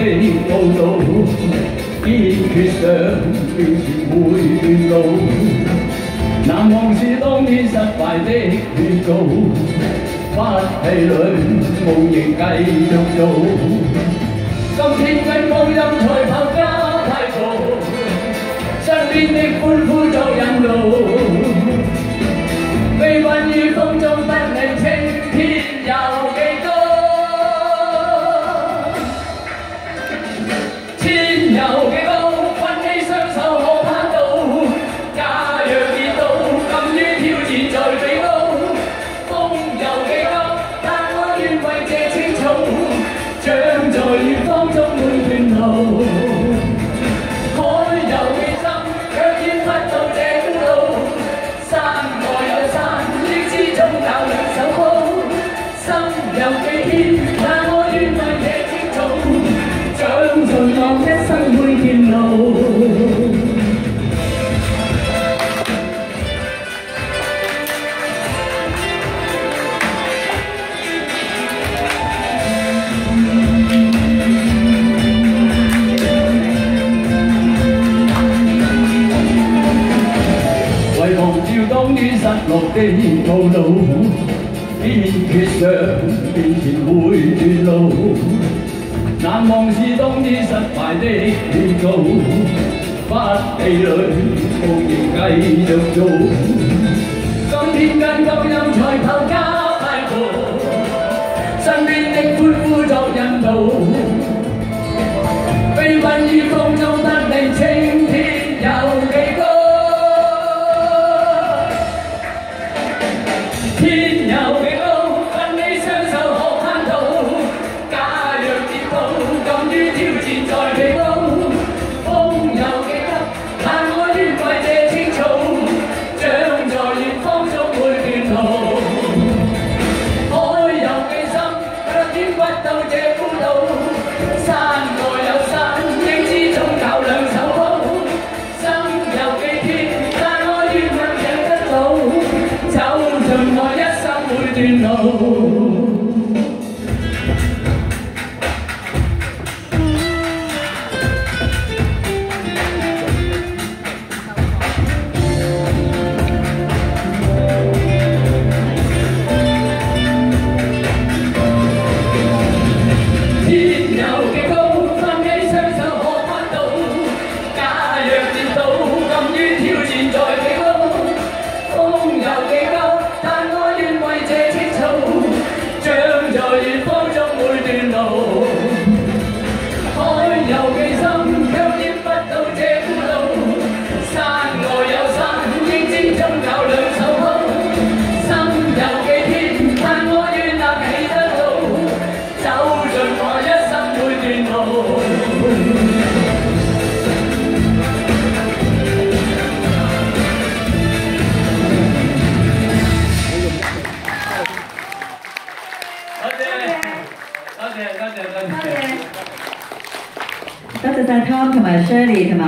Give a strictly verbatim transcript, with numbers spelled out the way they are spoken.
道路，堅決上面前會斷路。難忘是當天失敗的勸告，不氣餒，夢仍繼續做。今天跟光陰賽跑加快步，身邊的歡呼作引路。飛雲於風中不理青天有幾高，天有幾高，奮起雙手可攀到。假若跌倒，敢於挑戰在彼高。風有幾高，但我願為這青草，長在遠方中每段路。海有幾深，卻見不到這孤島。山外有山，亦知中有兩手高。心有幾天，但我願為這青草，長在我一生每段路。為忘掉當於失落的道路，堅決上面前會斷路。難忘是當於失敗的勸告，不氣餒，夢仍繼續做。今天跟光陰賽跑加快步，身邊的歡呼作引導。飛奔於風中得你青天有幾高。天有幾高，奮起雙手可攀到。假若跌倒，敢於挑戰在彼高。風有幾急，但我願為這青草，長在遠方中每段路。海有幾深，卻見不到這孤島。山外有山，亦知總有兩手高。心有幾天，但我願能贏得到，走盡我一生每段路。天有幾高，奮起雙手可攀到。假若跌倒，敢於挑戰在彼高。風有幾高，但我願為這青草，長在遠方中每段路。海有幾深，卻見不到這孤島。山外有山，亦知中有兩手高。心有幾天，但我願立起得到，走盡我一生每段路。多謝，多謝，多謝，多謝。 多謝晒 Tom 同埋 Shirley 同埋。